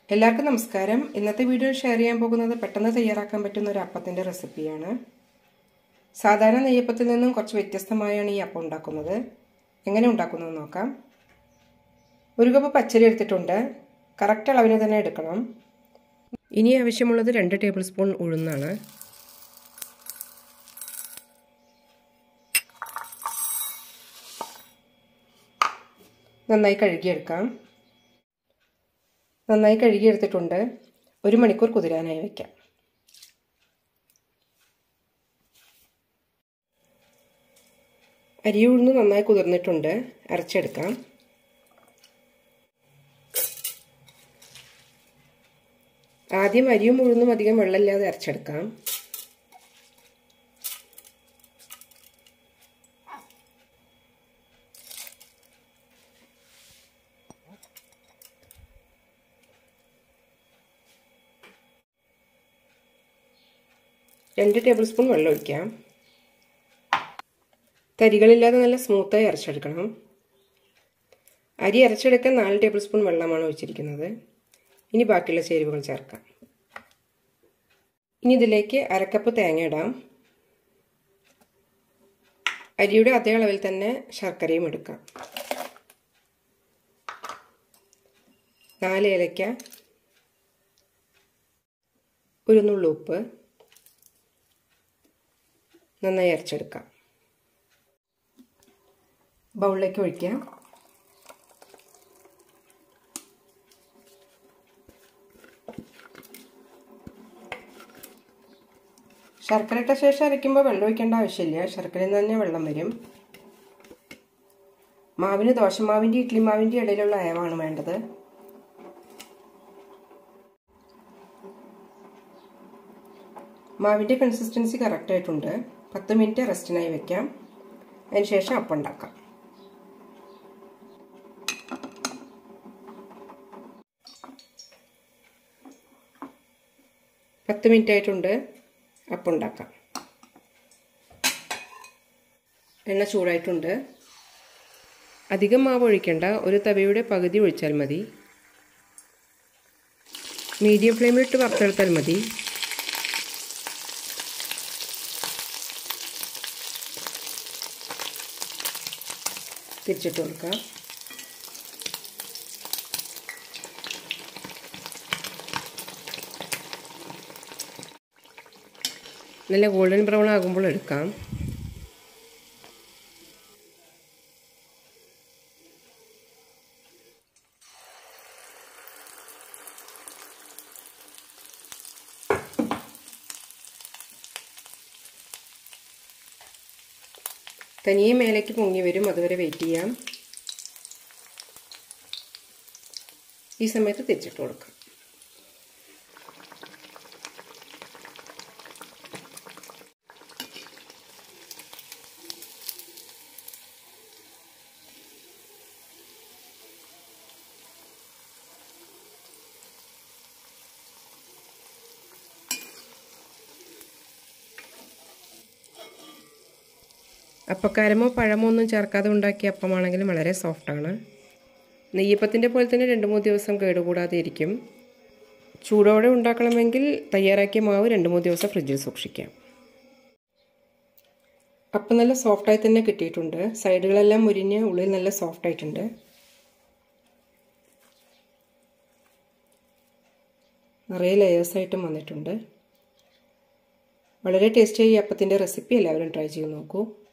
എല്ലാവർക്കും നമസ്കാരം. ഇന്നത്തെ വീഡിയോ ഷെയർ ചെയ്യാൻ പോകുന്നത് പെട്ടെന്ന് തയ്യാറാക്കാൻ പറ്റുന്ന ഒരു അപ്പത്തിന്റെ റെസിപ്പിയാണ്. സാധാരണ നെയ്യപ്പത്തിൽ നിന്നും കുറച്ച് വ്യത്യസ്തമായാണ് ഈ അപ്പം ഉണ്ടാക്കുന്നത്. എങ്ങനെ ഉണ്ടാക്കുന്നത് നോക്കാം. ഒരു കപ്പ് പച്ചരി എടുത്തിട്ടുണ്ട്. കറക്റ്റ് അളവിന് തന്നെ എടുക്കണം. ഇനി ആവശ്യമുള്ളത് 2 ടേബിൾ സ്പൂൺ ഉഴുന്നാണ്. നന്നായി കഴുകിയെടുക്കാം. നന്നായി കഴുകിയെടുത്തിട്ടുണ്ട്. 1 മണിക്കൂർ കുതിരാനായി വയ്ക്കാം. അരി ഉഴുന്ന് നന്നായി കുതിർന്നിട്ടുണ്ട്. അരച്ചെടുക്കാം. ആദ്യം അരിയും ഉഴുന്നും അധികം വെള്ളമില്ലാതെ അരച്ചെടുക്കാം. രണ്ട് ടേബിൾ സ്പൂൺ വെള്ളം ഒഴിക്കാം. തരികളില്ലാതെ നല്ല സ്മൂത്തായി അരച്ചെടുക്കണം. അരി അരച്ചെടുക്കാൻ 4 ടേബിൾ സ്പൂൺ വെള്ളമാണ് ഒഴിച്ചിരിക്കുന്നത്. ഇനി ബാക്കിയുള്ള ചേരുവകൾ ചേർക്കാം. ഇനി ഇതിലേക്ക് 1/2 കപ്പ് തേങ്ങ ഇടാം. അരിയുടെ അതേ അളവിൽ തന്നെ ശർക്കരയും എടുക്കാം. 4 ഏലക്ക, ഒരു നുള്ളു ഉപ്പ്. നന്നായി അരച്ചെടുക്കാം. ബൗളിലേക്ക് ഒഴിക്കാം. ശർക്കര ഇട്ട ശേഷം അരയ്ക്കുമ്പോൾ വെള്ളം ഒഴിക്കേണ്ട ആവശ്യമില്ല. ശർക്കരയിൽ നിന്ന് തന്നെ വെള്ളം വരും. മാവിന് ദോശമാവിൻ്റെ ഇഡ്ഡലി മാവിൻ്റെ ഇടയിലുള്ള അയവാണ് വേണ്ടത്. മാവിൻ്റെ കൺസിസ്റ്റൻസി കറക്റ്റായിട്ടുണ്ട്. 10 മിനിറ്റ് റെസ്റ്റിനായി വെക്കാം. അതിനുശേഷം അപ്പം ഉണ്ടാക്കാം. പത്ത് മിനിറ്റ് ആയിട്ടുണ്ട്. അപ്പം ഉണ്ടാക്കാം. എണ്ണ ചൂടായിട്ടുണ്ട്. അധികം മാവ് ഒഴിക്കേണ്ട. ഒരു തവയുടെ പകുതി ഒഴിച്ചാൽ മതി. മീഡിയം ഫ്ലെയിമിലിട്ട് വറുത്തെടുത്താൽ മതി. തിരിച്ചിട്ട് കൊടുക്കാം. നല്ല ഗോൾഡൻ ബ്രൗൺ ആകുമ്പോൾ എടുക്കാം. തനിയെ മേലേക്ക് പൊങ്ങി വരും. അതുവരെ വെയിറ്റ് ചെയ്യാം. ഈ സമയത്ത് തിരിച്ചിട്ട് കൊടുക്കാം. അപ്പക്കാരമോ പഴമോ ഒന്നും ചേർക്കാതെ ഉണ്ടാക്കിയ അപ്പമാണെങ്കിലും വളരെ സോഫ്റ്റാണ്. നെയ്യപ്പത്തിൻ്റെ പോലെ തന്നെ 2-3 ദിവസം കേടുകൂടാതെ ഇരിക്കും. ചൂടോടെ ഉണ്ടാക്കണമെങ്കിൽ തയ്യാറാക്കിയ മാവ് 2-3 ദിവസം ഫ്രിഡ്ജിൽ സൂക്ഷിക്കാം. അപ്പം നല്ല സോഫ്റ്റായി തന്നെ കിട്ടിയിട്ടുണ്ട്. സൈഡുകളെല്ലാം മുരിഞ്ഞ് ഉള്ളിൽ നല്ല സോഫ്റ്റായിട്ടുണ്ട്. നിറയെ ലെയേഴ്സായിട്ടും വന്നിട്ടുണ്ട്. വളരെ ടേസ്റ്റിയായി ഈ അപ്പത്തിൻ്റെ റെസിപ്പി എല്ലാവരും ട്രൈ ചെയ്ത് നോക്കൂ.